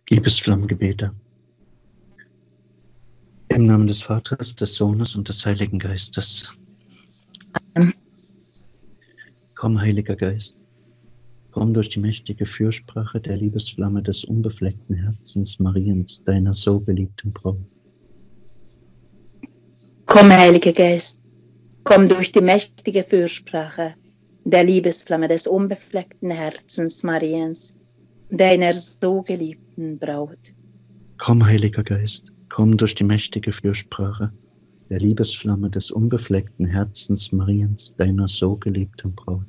Liebesflammengebete. Im Namen des Vaters, des Sohnes und des Heiligen Geistes. Amen. Komm, Heiliger Geist, komm durch die mächtige Fürsprache der Liebesflamme des unbefleckten Herzens Mariens, deiner so geliebten Braut. Komm, Heiliger Geist, komm durch die mächtige Fürsprache der Liebesflamme des unbefleckten Herzens Mariens, deiner so geliebten Braut. Komm, Heiliger Geist, komm durch die mächtige Fürsprache der Liebesflamme des unbefleckten Herzens Mariens, deiner so geliebten Braut.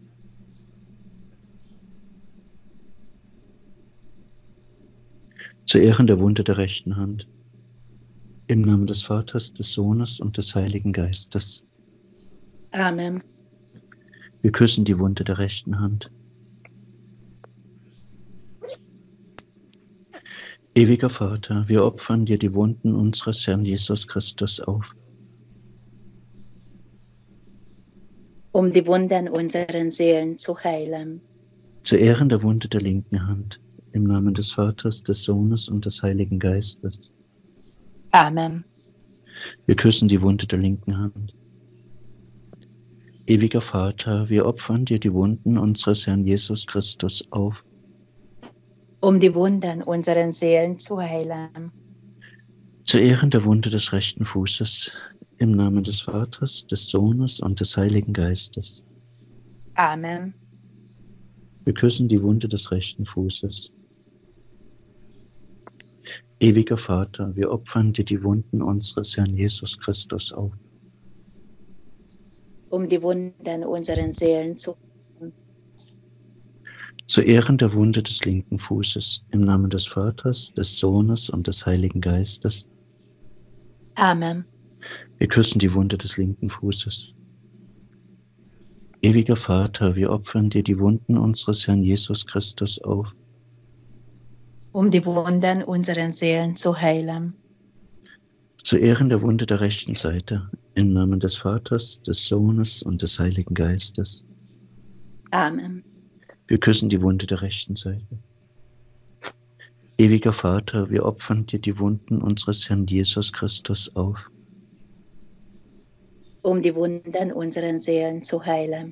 Zu Ehren der Wunde der rechten Hand. Im Namen des Vaters, des Sohnes und des Heiligen Geistes. Amen. Wir küssen die Wunde der rechten Hand. Ewiger Vater, wir opfern dir die Wunden unseres Herrn Jesus Christus auf. Um die Wunden unseren Seelen zu heilen. Zu Ehren der Wunde der linken Hand. Im Namen des Vaters, des Sohnes und des Heiligen Geistes. Amen. Wir küssen die Wunde der linken Hand. Ewiger Vater, wir opfern dir die Wunden unseres Herrn Jesus Christus auf. Um die Wunden unseren Seelen zu heilen. Zu Ehren der Wunde des rechten Fußes. Im Namen des Vaters, des Sohnes und des Heiligen Geistes. Amen. Wir küssen die Wunde des rechten Fußes. Ewiger Vater, wir opfern dir die Wunden unseres Herrn Jesus Christus auf. Um die Wunden unseren Seelen zu heilen. Zu Ehren der Wunde des linken Fußes. Im Namen des Vaters, des Sohnes und des Heiligen Geistes. Amen. Wir küssen die Wunde des linken Fußes. Ewiger Vater, wir opfern dir die Wunden unseres Herrn Jesus Christus auf. Um die Wunden unseren Seelen zu heilen. Zu Ehren der Wunde der rechten Seite. Im Namen des Vaters, des Sohnes und des Heiligen Geistes. Amen. Wir küssen die Wunde der rechten Seite. Ewiger Vater, wir opfern dir die Wunden unseres Herrn Jesus Christus auf. Um die Wunden unseren Seelen zu heilen.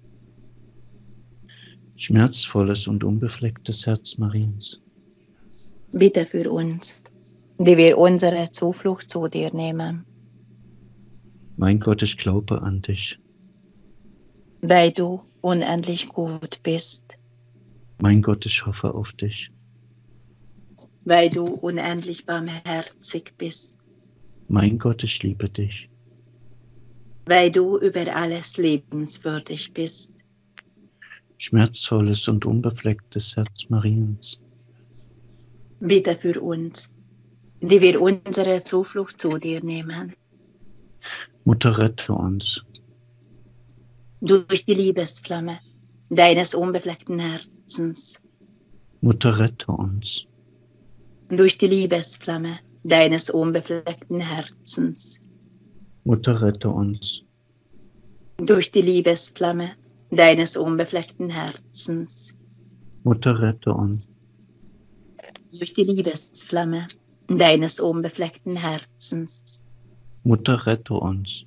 Schmerzvolles und unbeflecktes Herz Mariens. Bitte für uns, die wir unsere Zuflucht zu dir nehmen. Mein Gott, ich glaube an dich. Weil du unendlich gut bist. Mein Gott, ich hoffe auf dich. Weil du unendlich barmherzig bist. Mein Gott, ich liebe dich. Weil du über alles liebenswürdig bist. Schmerzvolles und unbeflecktes Herz Mariens. Bitte für uns, die wir unsere Zuflucht zu dir nehmen. Mutter, rette uns. Durch die Liebesflamme deines unbefleckten Herzens. Mutter, rette uns. Durch die Liebesflamme deines unbefleckten Herzens. Mutter, rette uns. Durch die Liebesflamme deines unbefleckten Herzens. Mutter, rette uns. Durch die Liebesflamme deines unbefleckten Herzens. Mutter, rette uns.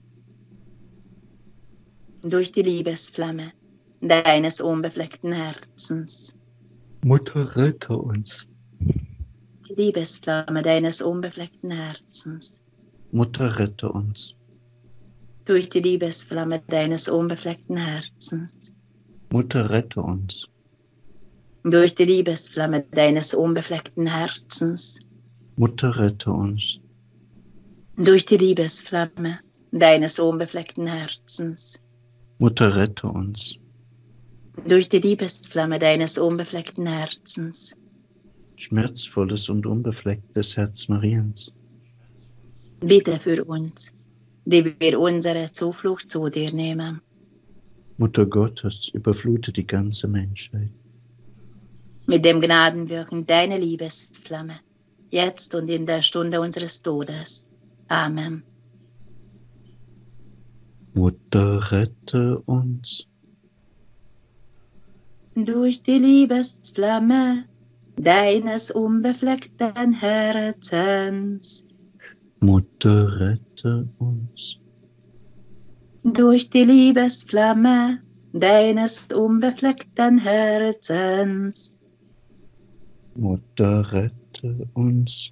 Durch die Liebesflamme deines unbefleckten Herzens. Mutter, rette uns. Die Liebesflamme deines unbefleckten Herzens. Mutter, rette uns. Durch die Liebesflamme deines unbefleckten Herzens. Mutter, rette uns. Durch die Liebesflamme deines unbefleckten Herzens. Mutter, rette uns. Durch die Liebesflamme deines unbefleckten Herzens. Mutter, rette uns. Durch die Liebesflamme deines unbefleckten Herzens. Schmerzvolles und unbeflecktes Herz Mariens. Bitte für uns, die wir unsere Zuflucht zu dir nehmen. Mutter Gottes, überflute die ganze Menschheit. Mit dem Gnadenwirken deiner Liebesflamme, jetzt und in der Stunde unseres Todes. Amen. Mutter, rette uns. Durch die Liebesflamme deines unbefleckten Herzens. Mutter, rette uns. Durch die Liebesflamme deines unbefleckten Herzens. Mutter, rette uns.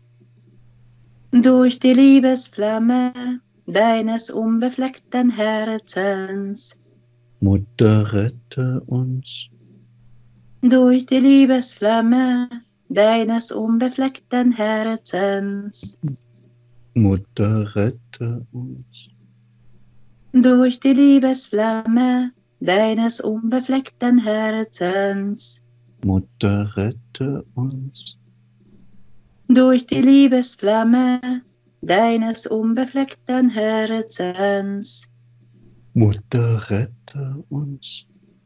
Durch die Liebesflamme deines unbefleckten Herzens. Mutter, rette uns. Durch die Liebesflamme deines unbefleckten Herzens. Mutter, rette uns. Durch die Liebesflamme deines unbefleckten Herzens. Mutter, rette uns. Durch die Liebesflamme deines unbefleckten Herzens. Mutter, rette uns.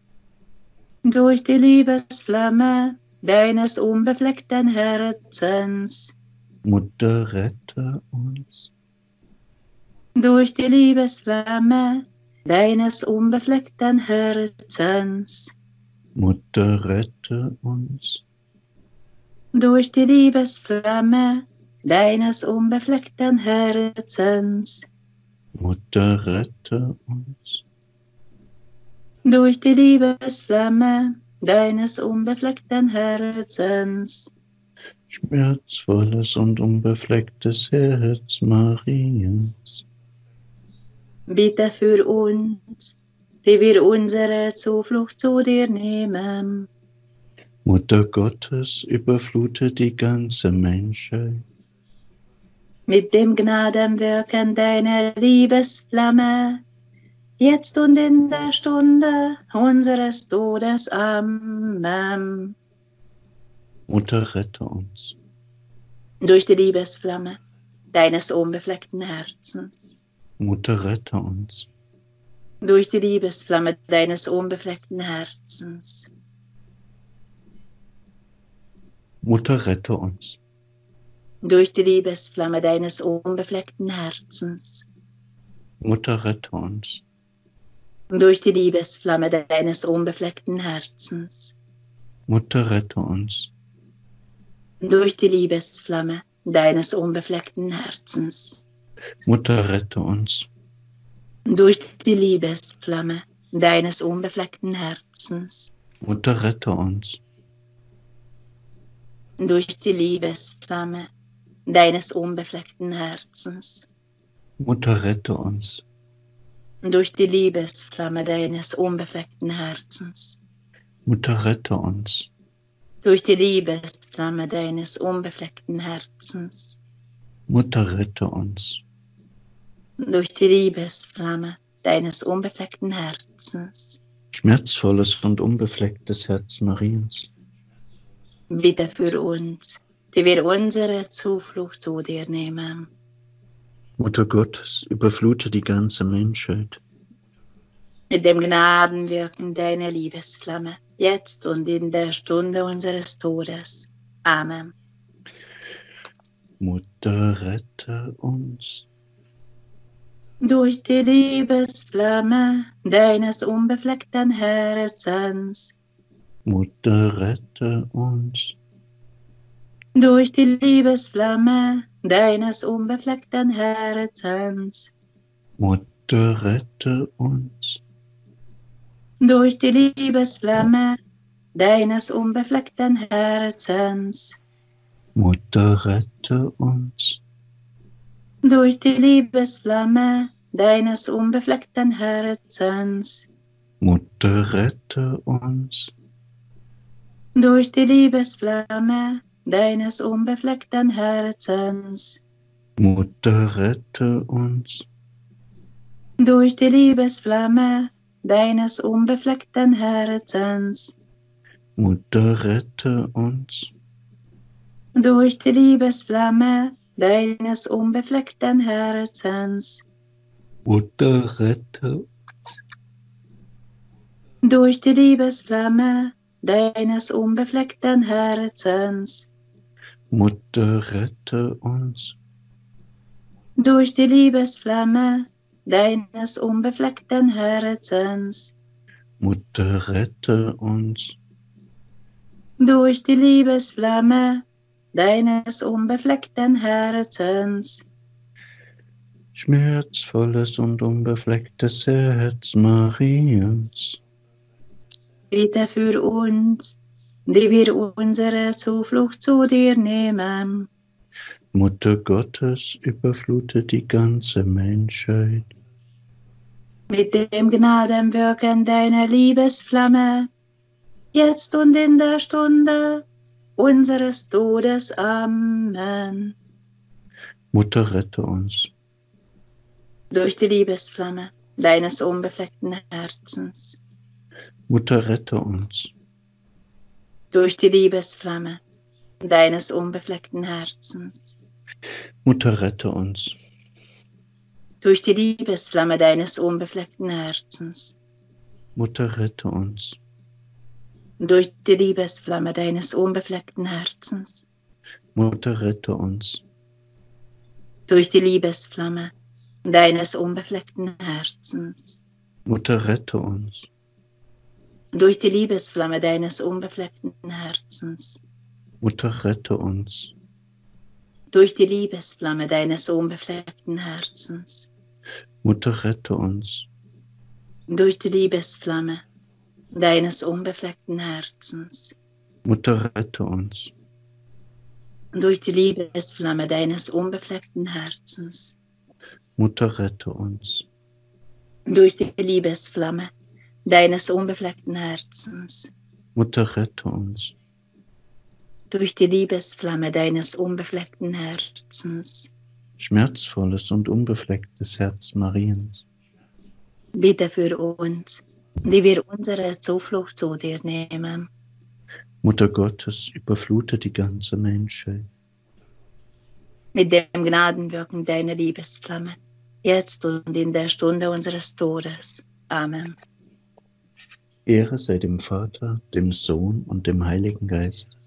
Durch die Liebesflamme deines unbefleckten Herzens. Mutter, rette uns. Durch die Liebesflamme deines unbefleckten Herzens. Mutter, rette uns. Durch die Liebesflamme deines unbefleckten Herzens. Mutter, rette uns. Durch die Liebesflamme deines unbefleckten Herzens. Schmerzvolles und unbeflecktes Herz Mariens. Bitte für uns, die wir unsere Zuflucht zu dir nehmen. Mutter Gottes, überflute die ganze Menschheit. Mit dem Gnadenwirken deiner Liebesflamme, jetzt und in der Stunde unseres Todes. Amen. Mutter, rette uns. Durch die Liebesflamme deines unbefleckten Herzens. Mutter, rette uns. Durch die Liebesflamme deines unbefleckten Herzens. Mutter, rette uns. Durch die Liebesflamme deines unbefleckten Herzens. Mutter, rette uns. Durch die Liebesflamme deines unbefleckten Herzens. Mutter, rette uns. Durch die Liebesflamme deines unbefleckten Herzens. Mutter, rette uns. Durch die Liebesflamme deines unbefleckten Herzens. Mutter, rette uns. Durch die Liebesflamme deines unbefleckten Herzens. Mutter, rette uns. Durch die Liebesflamme deines unbefleckten Herzens. Mutter, rette uns. Durch die Liebesflamme deines unbefleckten Herzens. Mutter, rette uns. Durch die Liebesflamme deines unbefleckten Herzens. Schmerzvolles und unbeflecktes Herz Mariens. Bitte für uns, die wir unsere Zuflucht zu dir nehmen. Mutter Gottes, überflute die ganze Menschheit. Mit dem Gnadenwirken deiner Liebesflamme, jetzt und in der Stunde unseres Todes. Amen. Mutter, rette uns. Durch die Liebesflamme deines unbefleckten Herzens. Mutter, rette uns. Durch die Liebesflamme deines unbefleckten Herzens. Mutter, rette uns. Durch die Liebesflamme deines unbefleckten Herzens. Mutter, rette uns. Durch die Liebesflamme deines unbefleckten Herzens. Mutter, rette uns. Durch die Liebesflamme deines unbefleckten Herzens. Mutter, rette uns. Durch die Liebesflamme deines unbefleckten Herzens. Mutter, rette uns. Durch die Liebesflamme deines unbefleckten Herzens. Mutter, rette. Durch die Liebesflamme deines unbefleckten Herzens. Mutter, rette uns. Durch die Liebesflamme deines unbefleckten Herzens. Mutter, rette uns. durch die Liebesflamme deines unbefleckten Herzens. Schmerzvolles und unbeflecktes Herz Mariens, Bitte für uns, die wir unsere Zuflucht zu dir nehmen. Mutter Gottes, überflute die ganze Menschheit Mit dem Gnadenwirken deiner Liebesflamme, jetzt und in der Stunde unseres Todes. Amen. Mutter, rette uns. Durch die Liebesflamme deines unbefleckten Herzens. Mutter, rette uns. Durch die Liebesflamme deines unbefleckten Herzens. Mutter, rette uns. Durch die Liebesflamme deines unbefleckten Herzens. Mutter, rette uns. Durch die Liebesflamme deines unbefleckten Herzens. Mutter, rette uns. Durch die Liebesflamme deines unbefleckten Herzens. Mutter, rette uns. Durch die Liebesflamme deines unbefleckten Herzens. Mutter, rette uns. Durch die Liebesflamme deines unbefleckten Herzens. Mutter, rette uns. Durch die Liebesflamme deines unbefleckten Herzens. Mutter, rette uns. Durch die Liebesflamme deines unbefleckten Herzens. Mutter, rette uns. Durch die Liebesflamme deines unbefleckten Herzens. Mutter, rette uns. Durch die Liebesflamme deines unbefleckten Herzens. Schmerzvolles und unbeflecktes Herz Mariens, Bitte für uns, die wir unsere Zuflucht zu dir nehmen. Mutter Gottes, überflute die ganze Menschheit Mit dem Gnadenwirken deiner Liebesflamme, jetzt und in der Stunde unseres Todes. Amen. Ehre sei dem Vater, dem Sohn und dem Heiligen Geist.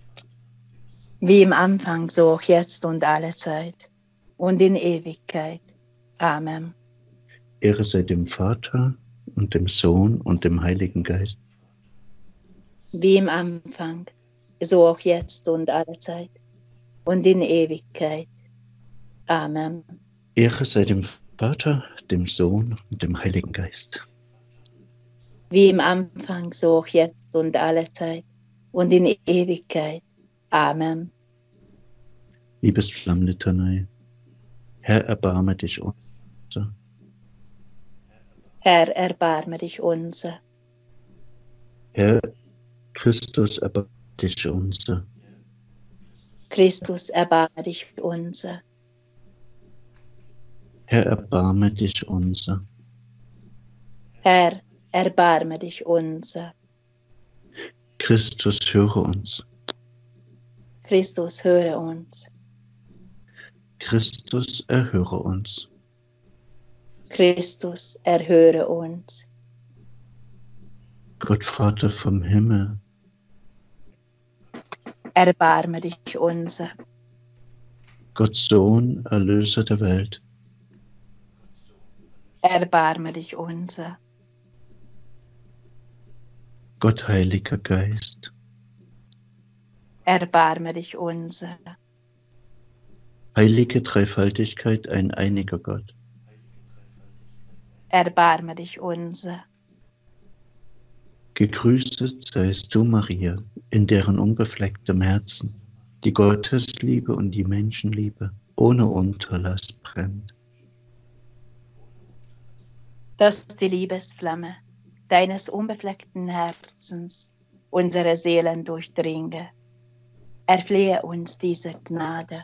Wie im Anfang, so auch jetzt und alle Zeit und in Ewigkeit. Amen. Ehre sei dem Vater und dem Sohn und dem Heiligen Geist. Wie im Anfang, so auch jetzt und alle Zeit und in Ewigkeit. Amen. Ehre sei dem Vater, dem Sohn und dem Heiligen Geist. Wie im Anfang, so auch jetzt und alle Zeit und in Ewigkeit. Amen. Liebesflammlitanei. Herr, erbarme dich unser. Herr, erbarme dich unser. Herr Christus, erbarme dich unser. Christus, erbarme dich unser. Herr, erbarme dich unser. Herr, erbarme dich unser. Christus, höre uns. Christus, höre uns. Christus, erhöre uns. Christus, erhöre uns. Gott Vater vom Himmel, Erbarme dich unser. Gott Sohn, Erlöser der Welt, Erbarme dich unser. Gott Heiliger Geist, Erbarme dich unser. heilige Dreifaltigkeit, ein einiger Gott. Erbarme dich unser. Gegrüßet seist du, Maria, in deren unbeflecktem Herzen die Gottesliebe und die Menschenliebe ohne Unterlass brennt. Dass die Liebesflamme deines unbefleckten Herzens unsere Seelen durchdringe. Erflehe uns diese Gnade.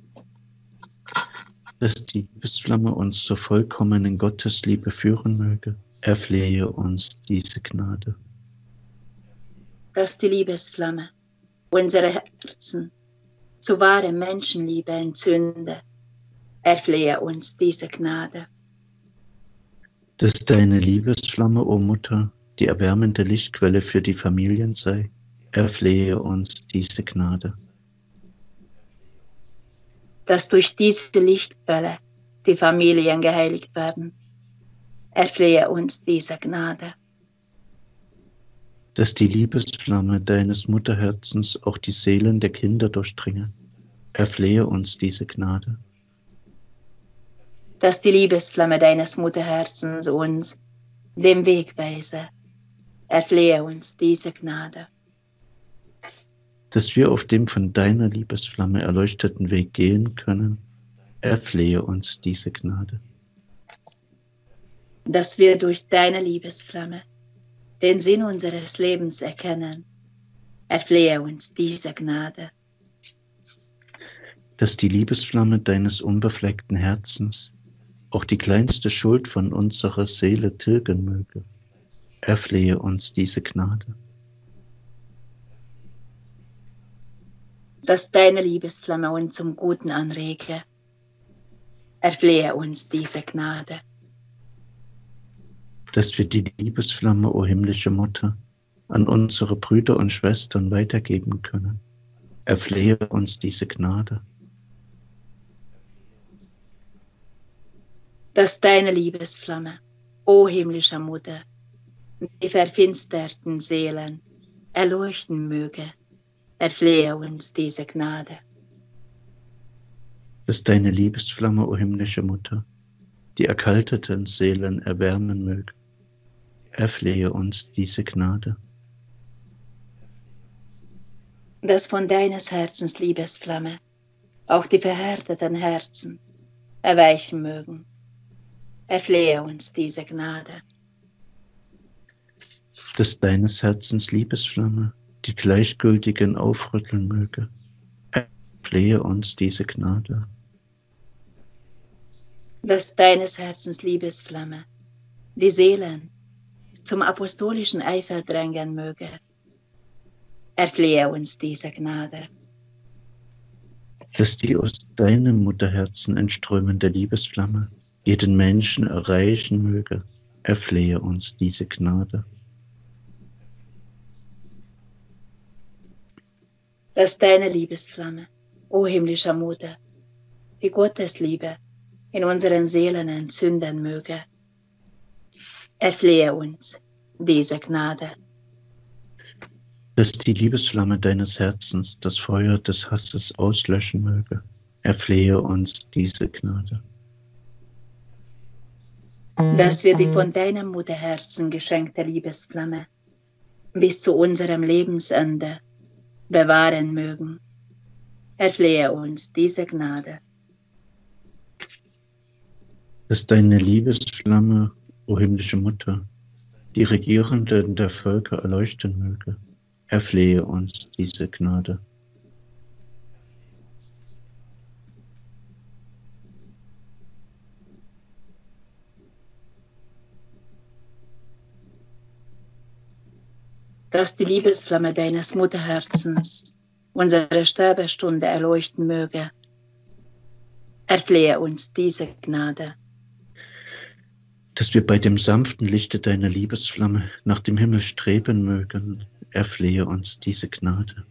Dass die Liebesflamme uns zur vollkommenen Gottesliebe führen möge, erflehe uns diese Gnade. Dass die Liebesflamme unsere Herzen zu wahrer Menschenliebe entzünde, erflehe uns diese Gnade. Dass deine Liebesflamme, o Mutter, die erwärmende Lichtquelle für die Familien sei, erflehe uns diese Gnade. Dass durch diese Lichtquelle die Familien geheiligt werden, erflehe uns diese Gnade. dass die Liebesflamme deines Mutterherzens auch die Seelen der Kinder durchdringe. Erflehe uns diese Gnade. Dass die Liebesflamme deines Mutterherzens uns den Weg weise. Erflehe uns diese Gnade. Dass wir auf dem von deiner Liebesflamme erleuchteten Weg gehen können. Erflehe uns diese Gnade. Dass wir durch deine Liebesflamme den Sinn unseres Lebens erkennen. Erflehe uns diese Gnade. Dass die Liebesflamme deines unbefleckten Herzens auch die kleinste Schuld von unserer Seele tilgen möge. Erflehe uns diese Gnade. Dass deine Liebesflamme uns zum Guten anrege. Erflehe uns diese Gnade. Dass wir die Liebesflamme, o himmlische Mutter, an unsere Brüder und Schwestern weitergeben können. Erflehe uns diese Gnade. Dass deine Liebesflamme, o himmlische Mutter, die verfinsterten Seelen erleuchten möge. Erflehe uns diese Gnade. Dass deine Liebesflamme, o himmlische Mutter, die erkalteten Seelen erwärmen möge. Erflehe uns diese Gnade. Dass von deines Herzens Liebesflamme auch die verhärteten Herzen erweichen mögen. Erflehe uns diese Gnade. Dass deines Herzens Liebesflamme die Gleichgültigen aufrütteln möge. Erflehe uns diese Gnade. Dass deines Herzens Liebesflamme die Seelen zum apostolischen Eifer drängen möge. Erflehe uns diese Gnade. Dass die aus deinem Mutterherzen entströmende Liebesflamme jeden Menschen erreichen möge. Erflehe uns diese Gnade. Dass deine Liebesflamme, o himmlischer Mutter, die Gottesliebe in unseren Seelen entzünden möge. Erflehe uns diese Gnade. Dass die Liebesflamme deines Herzens das Feuer des Hasses auslöschen möge. Erflehe uns diese Gnade. Dass wir die von deinem Mutterherzen geschenkte Liebesflamme bis zu unserem Lebensende bewahren mögen. Erflehe uns diese Gnade. Dass deine Liebesflamme, o himmlische Mutter, die Regierenden der Völker erleuchten möge. Erflehe uns diese Gnade. Dass die Liebesflamme deines Mutterherzens unsere Sterbestunde erleuchten möge. Erflehe uns diese Gnade. Dass wir bei dem sanften Lichte deiner Liebesflamme nach dem Himmel streben mögen. Erflehe uns diese Gnade.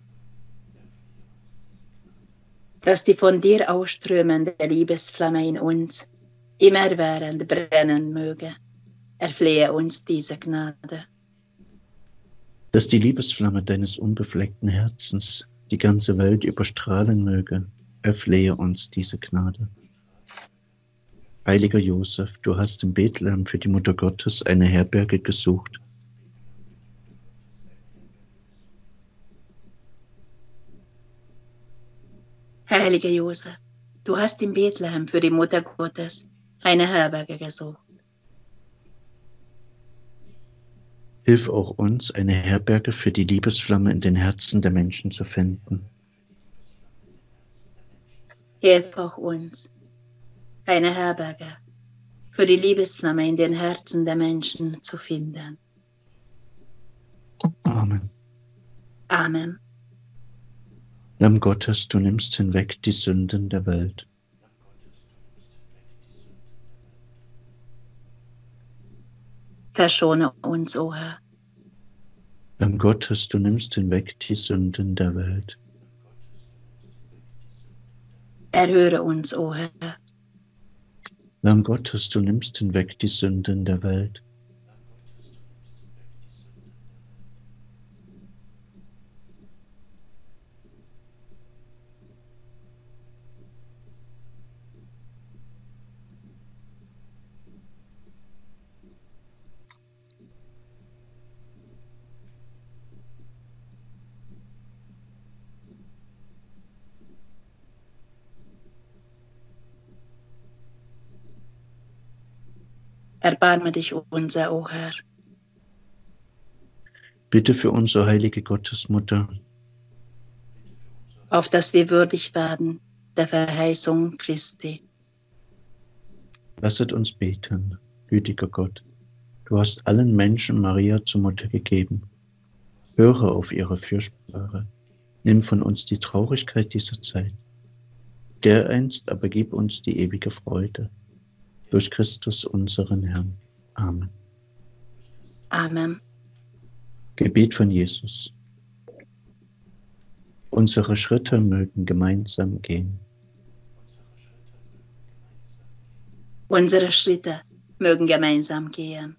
Dass die von dir ausströmende Liebesflamme in uns immerwährend brennen möge. Erflehe uns diese Gnade. Dass die Liebesflamme deines unbefleckten Herzens die ganze Welt überstrahlen möge. Erflehe uns diese Gnade. Heiliger Josef, du hast in Bethlehem für die Mutter Gottes eine Herberge gesucht. Heiliger Josef, du hast in Bethlehem für die Mutter Gottes eine Herberge gesucht. Hilf auch uns, eine Herberge für die Liebesflamme in den Herzen der Menschen zu finden. Hilf auch uns, eine Herberge für die Liebesflamme in den Herzen der Menschen zu finden. Amen. Amen. Lamm Gottes, du nimmst hinweg die Sünden der Welt. Verschone uns, o Herr. Lamm Gottes, du nimmst hinweg die Sünden der Welt. Erhöre uns, o Herr. Lamm Gottes, du nimmst hinweg die Sünden der Welt. erbarme dich unser, o Herr. Bitte für uns, o heilige Gottesmutter, auf dass wir würdig werden der Verheißung Christi. Lasset uns beten, gütiger Gott. Du hast allen Menschen Maria zur Mutter gegeben. Höre auf ihre Fürsprache. Nimm von uns die Traurigkeit dieser Zeit. Dereinst aber gib uns die ewige Freude. Durch Christus unseren Herrn. Amen. Amen. Gebet von Jesus. Unsere Schritte mögen gemeinsam gehen. Unsere Schritte mögen gemeinsam gehen.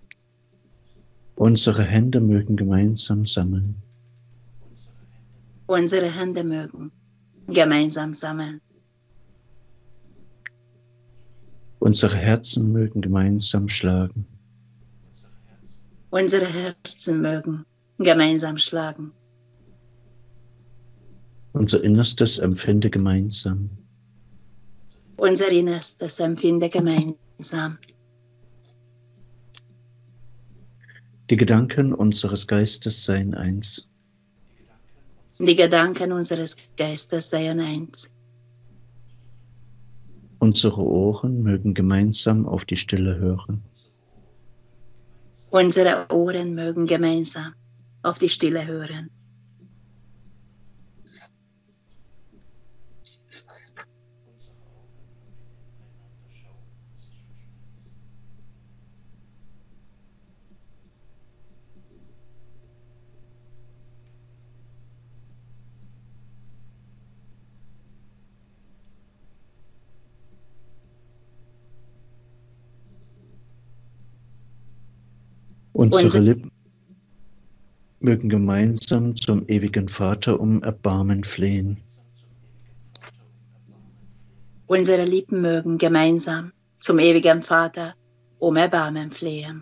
Unsere Hände mögen gemeinsam sammeln. Unsere Hände mögen gemeinsam sammeln. Unsere Herzen mögen gemeinsam schlagen. Unsere Herzen mögen gemeinsam schlagen. Unser Innerstes empfinde gemeinsam. Unser Innerstes empfinde gemeinsam. Die Gedanken unseres Geistes seien eins. Die Gedanken unseres Geistes seien eins. Unsere Ohren mögen gemeinsam auf die Stille hören. Unsere Ohren mögen gemeinsam auf die Stille hören. Unsere Lippen mögen gemeinsam zum ewigen Vater um Erbarmen flehen. Unsere Lippen mögen gemeinsam zum ewigen Vater um Erbarmen flehen.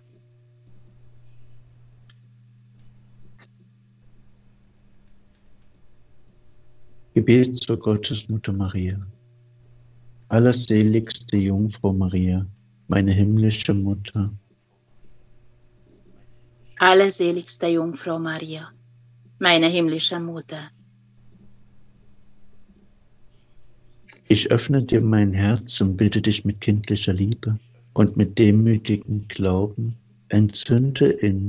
Gebet zur Gottesmutter Maria. Allerseligste Jungfrau Maria, meine himmlische Mutter. Allerseligste Jungfrau Maria, meine himmlische Mutter. Ich öffne dir mein Herz und bitte dich mit kindlicher Liebe und mit demütigem Glauben, entzünde in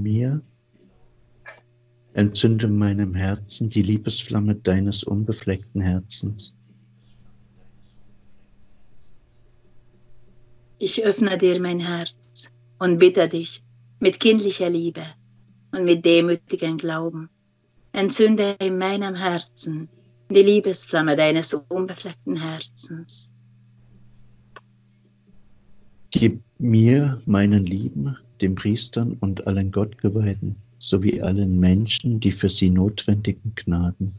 meinem Herzen die Liebesflamme deines unbefleckten Herzens. Ich öffne dir mein Herz und bitte dich mit kindlicher Liebe und mit demütigem Glauben, entzünde in meinem Herzen die Liebesflamme deines unbefleckten Herzens. Gib mir, meinen Lieben, den Priestern und allen Gottgeweihten, sowie allen Menschen die für sie notwendigen Gnaden.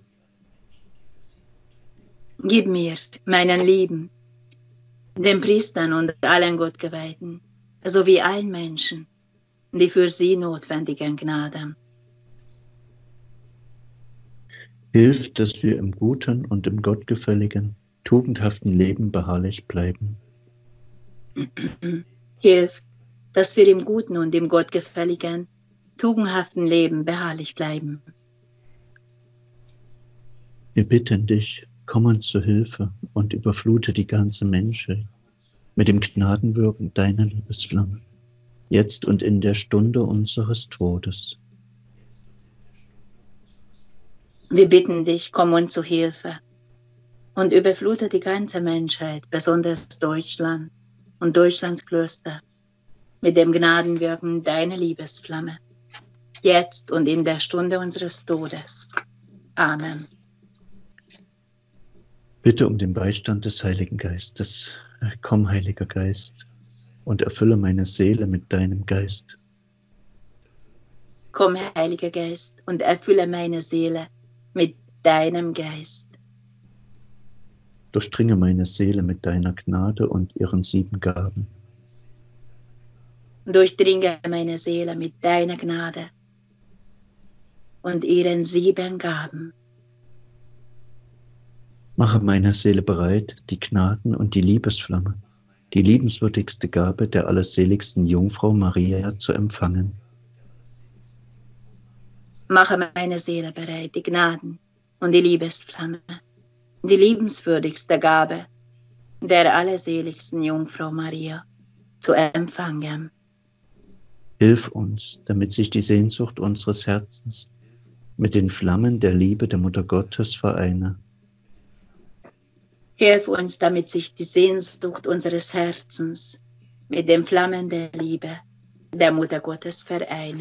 Gib mir, meinen Lieben, den Priestern und allen Gottgeweihten, sowie allen Menschen, die für sie notwendigen Gnaden. Hilf, dass wir im guten und im gottgefälligen, tugendhaften Leben beharrlich bleiben. Hilf, dass wir im guten und im gottgefälligen, tugendhaften Leben beharrlich bleiben. Wir bitten dich, komm uns zu Hilfe und überflute die ganze Menschheit mit dem Gnadenwirken deiner Liebesflamme, jetzt und in der Stunde unseres Todes. Wir bitten dich, komm uns zu Hilfe und überflute die ganze Menschheit, besonders Deutschland und Deutschlands Klöster, mit dem Gnadenwirken deiner Liebesflamme, jetzt und in der Stunde unseres Todes. Amen. Bitte um den Beistand des Heiligen Geistes. Komm, Heiliger Geist, und erfülle meine Seele mit deinem Geist. Komm, Heiliger Geist, und erfülle meine Seele mit deinem Geist. Durchdringe meine Seele mit deiner Gnade und ihren 7 Gaben. Durchdringe meine Seele mit deiner Gnade und ihren 7 Gaben. Mache meine Seele bereit, die Gnaden und die Liebesflamme, die liebenswürdigste Gabe der allerseligsten Jungfrau Maria zu empfangen. Mache meine Seele bereit, die Gnaden und die Liebesflamme, die liebenswürdigste Gabe der allerseligsten Jungfrau Maria zu empfangen. Hilf uns, damit sich die Sehnsucht unseres Herzens mit den Flammen der Liebe der Mutter Gottes vereine. Hilf uns, damit sich die Sehnsucht unseres Herzens mit den Flammen der Liebe der Mutter Gottes vereine.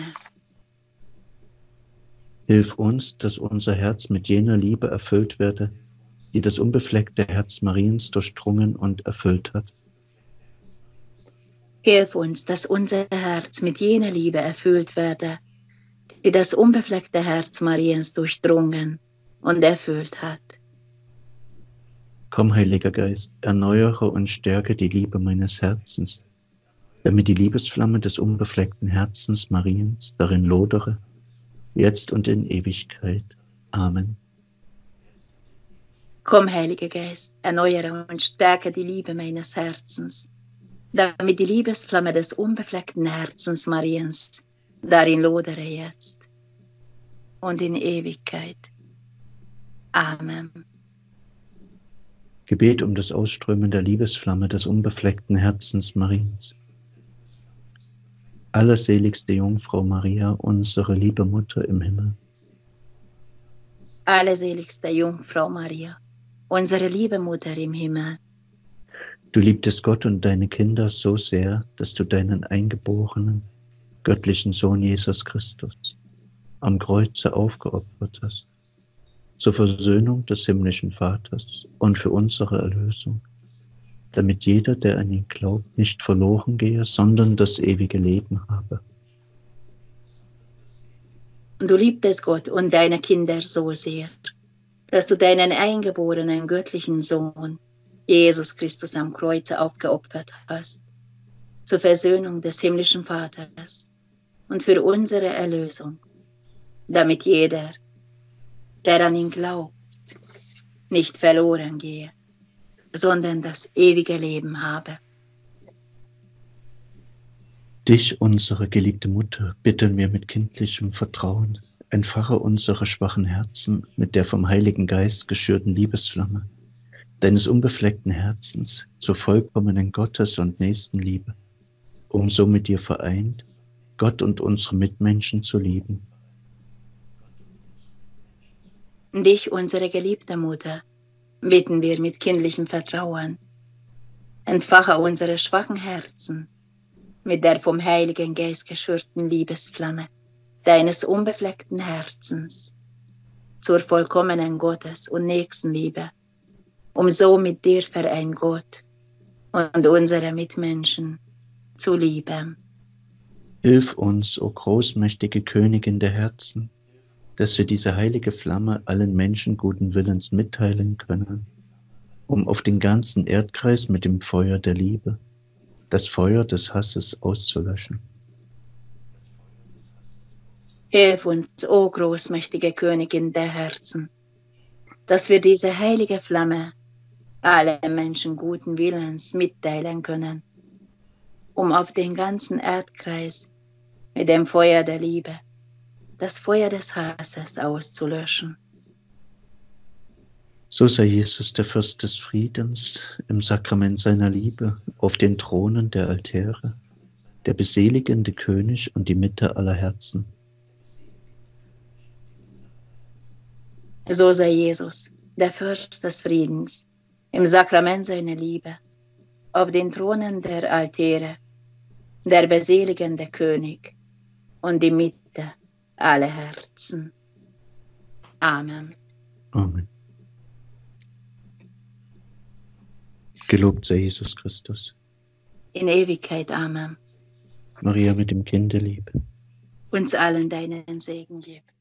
Hilf uns, dass unser Herz mit jener Liebe erfüllt werde, die das unbefleckte Herz Mariens durchdrungen und erfüllt hat. Hilf uns, dass unser Herz mit jener Liebe erfüllt werde, die das unbefleckte Herz Mariens durchdrungen und erfüllt hat. Komm, Heiliger Geist, erneuere und stärke die Liebe meines Herzens, damit die Liebesflamme des unbefleckten Herzens Mariens darin lodere, jetzt und in Ewigkeit. Amen. Komm, Heiliger Geist, erneuere und stärke die Liebe meines Herzens, damit die Liebesflamme des unbefleckten Herzens Mariens darin lodere jetzt und in Ewigkeit. Amen. Gebet um das Ausströmen der Liebesflamme des unbefleckten Herzens Mariens. Allerseligste Jungfrau Maria, unsere liebe Mutter im Himmel. Allerseligste Jungfrau Maria, unsere liebe Mutter im Himmel. Du liebtest Gott und deine Kinder so sehr, dass du deinen eingeborenen, göttlichen Sohn Jesus Christus am Kreuze aufgeopfert hast, zur Versöhnung des himmlischen Vaters und für unsere Erlösung, damit jeder, der an ihn glaubt, nicht verloren gehe, sondern das ewige Leben habe. Du liebtest Gott und deine Kinder so sehr, dass du deinen eingeborenen göttlichen Sohn, Jesus Christus, am Kreuze aufgeopfert hast, zur Versöhnung des himmlischen Vaters und für unsere Erlösung, damit jeder, der an ihn glaubt, nicht verloren gehe, sondern das ewige Leben habe. Dich, unsere geliebte Mutter, bitten wir mit kindlichem Vertrauen, entfache unsere schwachen Herzen mit der vom Heiligen Geist geschürten Liebesflamme deines unbefleckten Herzens zur vollkommenen Gottes- und Nächstenliebe, um so mit dir vereint, Gott und unsere Mitmenschen zu lieben. Dich, unsere geliebte Mutter, bitten wir mit kindlichem Vertrauen, entfache unsere schwachen Herzen mit der vom Heiligen Geist geschürten Liebesflamme deines unbefleckten Herzens zur vollkommenen Gottes- und Nächstenliebe, um so mit dir vereint Gott und unsere Mitmenschen zu lieben. Hilf uns, o großmächtige Königin der Herzen, dass wir diese heilige Flamme allen Menschen guten Willens mitteilen können, um auf den ganzen Erdkreis mit dem Feuer der Liebe das Feuer des Hasses auszulöschen. Hilf uns, o großmächtige Königin der Herzen, dass wir diese heilige Flamme alle Menschen guten Willens mitteilen können, um auf den ganzen Erdkreis mit dem Feuer der Liebe das Feuer des Hasses auszulöschen. So sei Jesus, der Fürst des Friedens, im Sakrament seiner Liebe, auf den Thronen der Altäre, der beseligende König und die Mitte aller Herzen. So sei Jesus, der Fürst des Friedens, im Sakrament seiner Liebe, auf den Thronen der Altäre, der beseligende König und die Mitte aller Herzen. Amen. Amen. Gelobt sei Jesus Christus. In Ewigkeit. Amen. Maria mit dem Kinde lieb. Uns allen deinen Segen gib.